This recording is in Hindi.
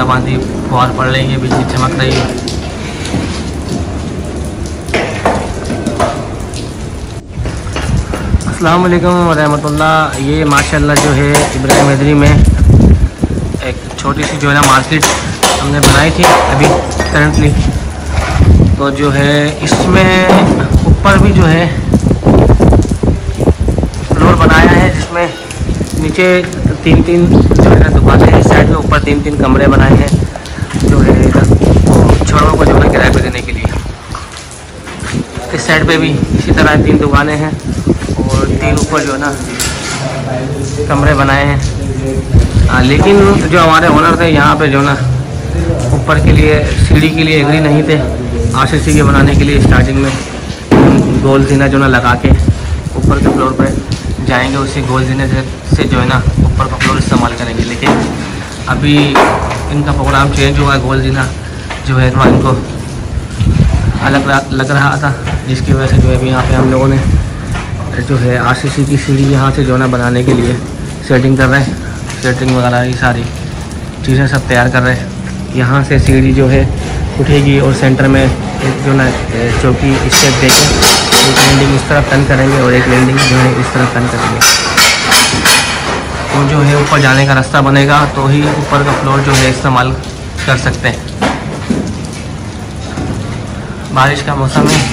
बूंदाबांदी फुहार पड़ रही है, बिजली चमक रही है। अस्सलाम वालेकुम रहमतुल्लाह। ये माशाल्लाह जो है इब्राहिम हैदरी में एक छोटी सी जो है ना मार्केट हमने बनाई थी अभी करंटली। तो जो है इसमें ऊपर भी जो है फ्लोर बनाया है, जिसमें नीचे 3-3 जो है ना दुकानें हैं, इस साइड में ऊपर 3-3 कमरे बनाए हैं जो है छोरों को जो है किराए पे देने के लिए। इस साइड पे भी इसी तरह 3 दुकानें हैं और 3 ऊपर जो है ना कमरे बनाए हैं। लेकिन जो हमारे ओनर थे यहाँ पे जो ना ऊपर के लिए सीढ़ी के लिए एग्री नहीं थे। आरसीसी के बनाने के लिए स्टार्टिंग में गोल जीना जो ना लगा के ऊपर के फ्लोर पे जाएंगे, उसी गोल जीने से जो है ना ऊपर का फ्लोर इस्तेमाल करेंगे। लेकिन अभी इनका प्रोग्राम चेंज हुआ, गोल जीना जो है थोड़ा इनको अलग लग रहा था, जिसकी वजह से जो है अभी यहाँ पे हम लोगों ने जो है आरसीसी की सीढ़ी यहाँ से जो ना बनाने के लिए सेटिंग कर रहे हैं। सेटिंग वगैरह ये सारी चीज़ें सब तैयार कर रहे हैं। यहाँ से सीढ़ी जो है उठेगी और सेंटर में एक जो ना चौकी स्टेप देकर एक लैंडिंग इस तरफ टर्न करेंगे और एक लैंडिंग जो है इस तरफ टर्न करेंगे। तो जो है ऊपर जाने का रास्ता बनेगा, तो ही ऊपर का फ्लोर जो है इस्तेमाल कर सकते हैं। बारिश का मौसम है।